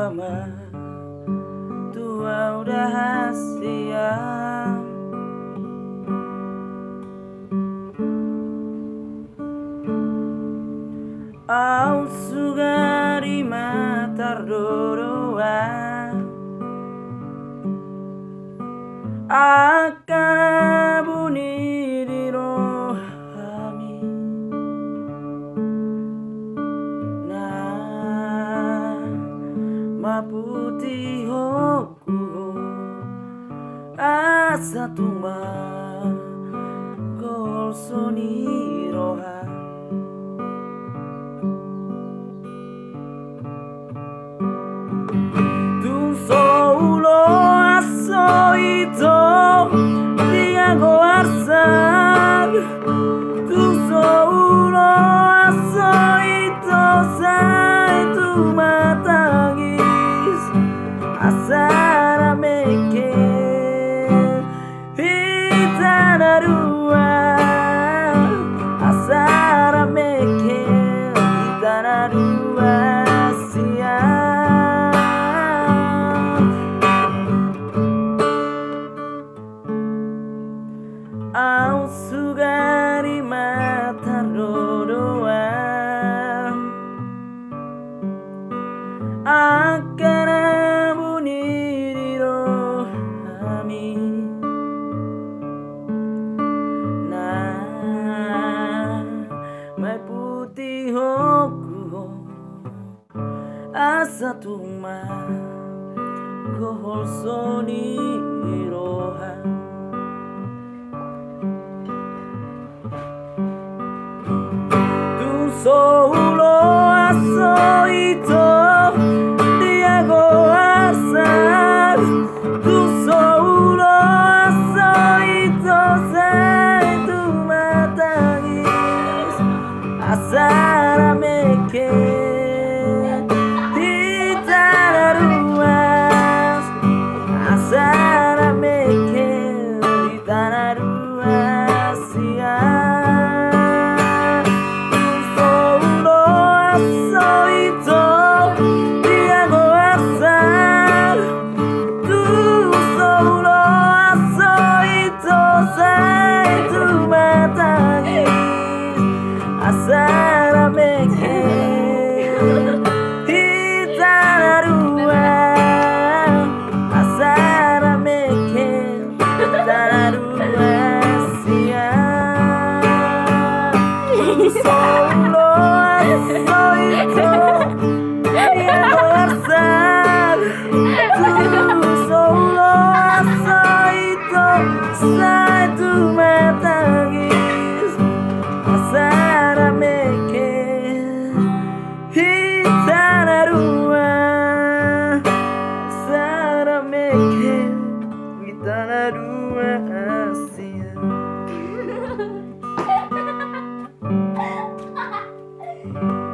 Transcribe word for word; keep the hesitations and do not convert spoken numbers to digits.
bersama tua rahasia. Au sugari matar doroa akan bunyi di rohami. Nah, maputi hoku asa tuma gol soni roha. Tu solo asoito sai tu matangis asara meke hitana dua asara meke hitana dua siang. Au sugari matar doa akan bunyi di rohami. Nah, mai putih hoku asa tuma gohol soni roha. Solo asoito dia goasar. Tu solo asoito sai tu matangis asara meke hitana ruas asara meke hitana ruas siang. Asara meke hitana dua asara meke hitana dua siang. Solo asoito dia goasar. Tu solo asoito sai tu matangis asara meke hitana dua asara meke hitana dua siang.